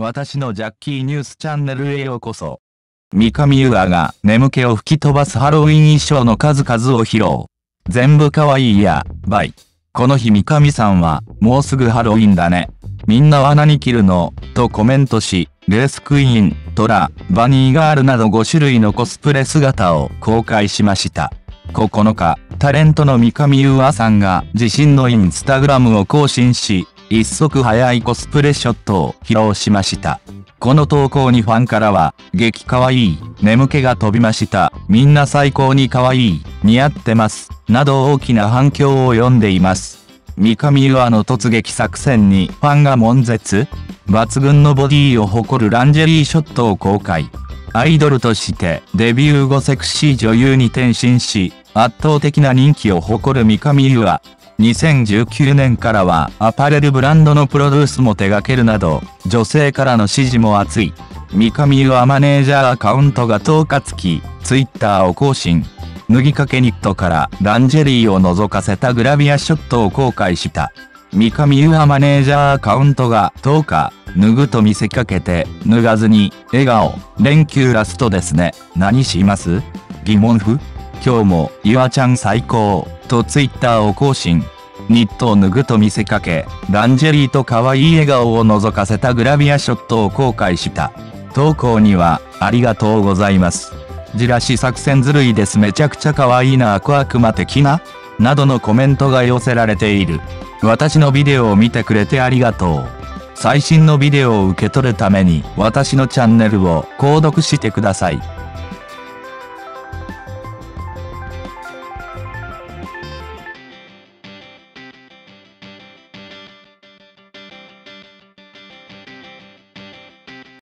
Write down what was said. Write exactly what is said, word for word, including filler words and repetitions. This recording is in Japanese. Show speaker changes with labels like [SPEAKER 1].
[SPEAKER 1] 私のジャッキーニュースチャンネルへようこそ。三上優愛が眠気を吹き飛ばすハロウィン衣装の数々を披露。全部可愛いや、バイ。この日三上さんは、もうすぐハロウィンだね。みんなは何着るのとコメントし、レースクイーン、トラ、バニーガールなどご種類のコスプレ姿を公開しました。ここのか、タレントの三上優愛さんが自身のインスタグラムを更新し、一足早いコスプレショットを披露しました。この投稿にファンからは、激可愛い、眠気が飛びました、みんな最高に可愛い、似合ってます、など大きな反響を呼んでいます。三上優愛の突撃作戦にファンが悶絶。抜群のボディを誇るランジェリーショットを公開。アイドルとしてデビュー後セクシー女優に転身し、圧倒的な人気を誇る三上優愛。にせんじゅうきゅうねんからはアパレルブランドのプロデュースも手掛けるなど、女性からの支持も厚い。三上優愛マネージャーアカウントがとおか付き、ツイッターを更新。脱ぎかけニットからランジェリーを覗かせたグラビアショットを公開した。三上優愛マネージャーアカウントがとおか、脱ぐと見せかけて、脱がずに、笑顔、連休ラストですね。何します?疑問符?今日も、ゆあちゃん最高、とツイッターを更新。ニットを脱ぐと見せかけ、ランジェリーと可愛い笑顔を覗かせたグラビアショットを公開した。投稿には、ありがとうございます。じらし作戦ずるいです、めちゃくちゃ可愛いな、悪悪魔的ななどのコメントが寄せられている。私のビデオを見てくれてありがとう。最新のビデオを受け取るために私のチャンネルを購読してください。